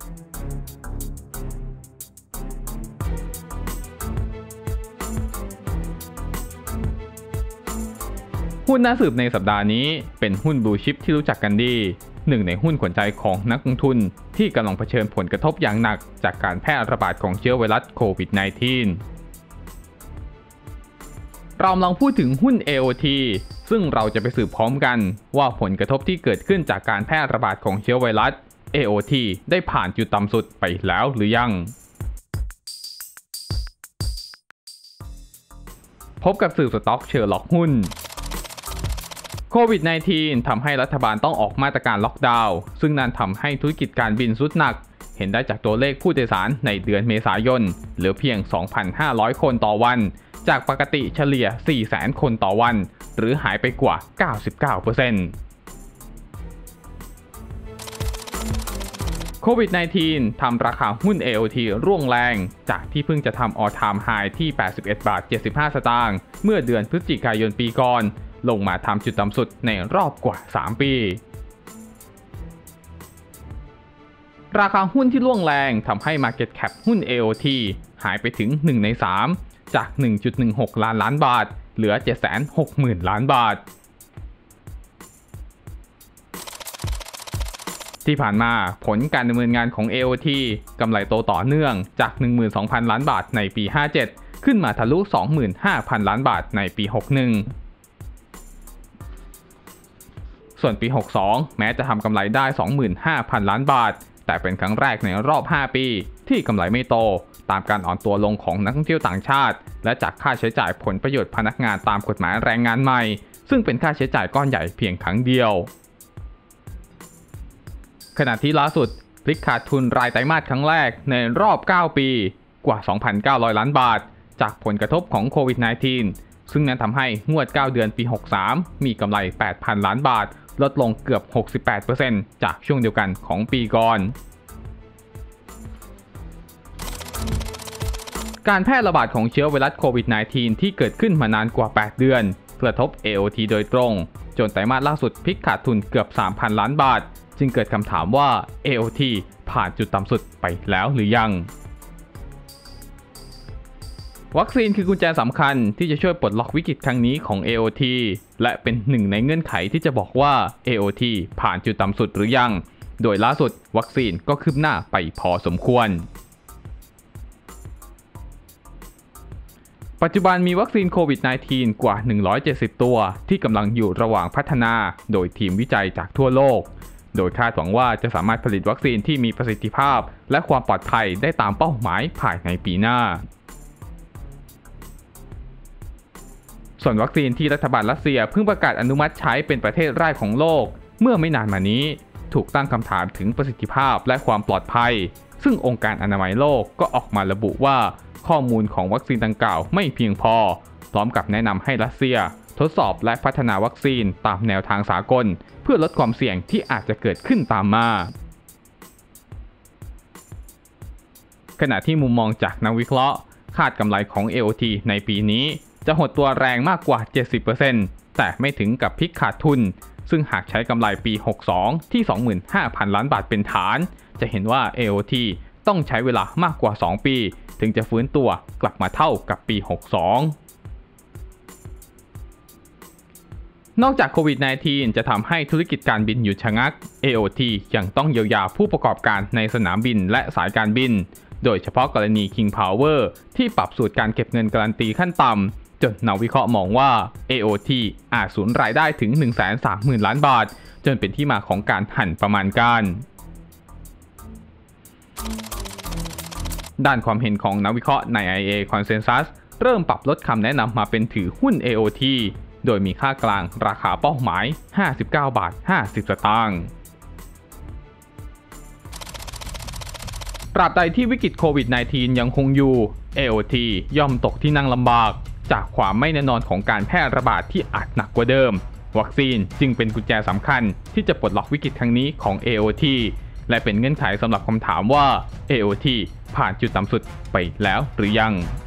หุ้นน่าสืบในสัปดาห์นี้เป็นหุ้นบลูชิปที่รู้จักกันดีหนึ่งในหุ้นขวัญใจของนักลงทุนที่กำลังเผชิญผลกระทบอย่างหนักจากการแพร่ระบาดของเชื้อไวรัสโควิด -19 เราลองพูดถึงหุ้น AOT ซึ่งเราจะไปสืบพร้อมกันว่าผลกระทบที่เกิดขึ้นจากการแพร่ระบาดของเชื้อไวรัส AOT ได้ผ่านจุดต่ำสุดไปแล้วหรือยังพบกับสื่อสต็อกเชอร์ล็อกหุ้นโควิด -19 ทำให้รัฐบาลต้องออกมาตรการล็อกดาวน์ซึ่งนั่นทำให้ธุรกิจการบินทรุดหนักเห็นได้จากตัวเลขผู้โดยสารในเดือนเมษายนเหลือเพียง 2,500 คนต่อวันจากปกติเฉลี่ย 400,000 คนต่อวันหรือหายไปกว่า 99% โควิด -19 ทำราคาหุ้น AOT ร่วงแรงจากที่เพิ่งจะทำ All Time High ที่ 81.75 สตางค์เมื่อเดือนพฤศจิกายนปีก่อนลงมาทำจุดต่ำสุดในรอบกว่า 3 ปี ราคาหุ้นที่ร่วงแรงทำให้ Market Cap หุ้น AOT หายไปถึง 1 ใน 3 จาก 1.16 ล้านบาทเหลือ 760,000 ล้านบาทที่ผ่านมาผลการดำเนินงานของ AOT กำไรโตต่อเนื่องจาก 12,000 ล้านบาทในปี 57 ขึ้นมาทะลุ 25,000 ล้านบาทในปี 61ส่วนปี 62 แม้จะทำกำไรได้ 25,000 ล้านบาทแต่เป็นครั้งแรกในรอบ 5 ปีที่กำไรไม่โตตามการอ่อนตัวลงของนักท่องเที่ยวต่างชาติและจากค่าใช้จ่ายผลประโยชน์พนักงานตามกฎหมายแรงงานใหม่ซึ่งเป็นค่าใช้จ่ายก้อนใหญ่เพียงครั้งเดียวขณะที่ล่าสุดพลิกขาดทุนรายไตรมาสครั้งแรกในรอบ 9 ปีกว่า 2,900 ล้านบาทจากผลกระทบของโควิด -19 ซึ่งนั้นทำให้งวด 9 เดือนปี 63 มีกำไร 8,000 ล้านบาทลดลงเกือบ 68% จากช่วงเดียวกันของปีก่อนการแพร่ระบาดของเชื้อไวรัสโควิด -19 ที่เกิดขึ้นมานานกว่า 8 เดือนกระทบ AOT โดยตรงจนไตรมาสล่าสุดพลิกขาดทุนเกือบ 3,000 ล้านบาทจึงเกิดคำถามว่า AOT ผ่านจุดต่ำสุดไปแล้วหรือยังวัคซีนคือกุญแจสำคัญที่จะช่วยปลดล็อกวิกฤตครั้งนี้ของ AOT และเป็นหนึ่งในเงื่อนไขที่จะบอกว่า AOT ผ่านจุดต่ำสุดหรือยังโดยล่าสุดวัคซีนก็คืบหน้าไปพอสมควรปัจจุบันมีวัคซีนโควิด -19 กว่า 170 ตัวที่กำลังอยู่ระหว่างพัฒนาโดยทีมวิจัยจากทั่วโลกโดยคาดหวังว่าจะสามารถผลิตวัคซีนที่มีประสิทธิภาพและความปลอดภัยได้ตามเป้าหมายภายในปีหน้าส่วนวัคซีนที่รัฐบาลรัสเซียเพิ่งประกาศอนุมัติใช้เป็นประเทศแรกของโลกเมื่อไม่นานมานี้ถูกตั้งคำถามถึงประสิทธิภาพและความปลอดภัยซึ่งองค์การอนามัยโลกก็ออกมาระบุว่าข้อมูลของวัคซีนดังกล่าวไม่เพียงพอพร้อมกับแนะนำให้รัสเซียทดสอบและพัฒนาวัคซีนตามแนวทางสากลเพื่อลดความเสี่ยงที่อาจจะเกิดขึ้นตามมาขณะที่มุมมองจากนักวิเคราะห์คาดกำไรของ AOT ในปีนี้จะหดตัวแรงมากกว่า 70% แต่ไม่ถึงกับพลิกขาดทุนซึ่งหากใช้กำไรปี 62 ที่ 25,000 ล้านบาทเป็นฐานจะเห็นว่า AOT ต้องใช้เวลามากกว่า 2 ปีถึงจะฟื้นตัวกลับมาเท่ากับปี 62 นอกจากโควิด -19 จะทำให้ธุรกิจการบินหยุดชะงัก AOT ยังต้องเยียวยาผู้ประกอบการในสนามบินและสายการบินโดยเฉพาะกรณี King Power ที่ปรับสูตรการเก็บเงินการันตีขั้นต่ำจนนักวิเคราะห์มองว่า AOT อาจสูญรายได้ถึง 130,000 ล้านบาทจนเป็นที่มาของการหั่นประมาณการด้านความเห็นของนักวิเคราะห์ใน IA Consensus เริ่มปรับลดคำแนะนำมาเป็นถือหุ้น AOT โดยมีค่ากลางราคาเป้าหมาย 59.50 สตางค์ตราบใดที่วิกฤตโควิด -19 ยังคงอยู่ AOT ย่อมตกที่นั่งลำบากจากความไม่แน่นอนของการแพร่ระบาดที่อาจหนักกว่าเดิมวัคซีนจึงเป็นกุญแจสำคัญที่จะปลดล็อกวิกฤตครั้งนี้ของ AOT และเป็นเงื่อนไขสำหรับคำถามว่า AOT ผ่านจุดต่ำสุดไปแล้วหรือยัง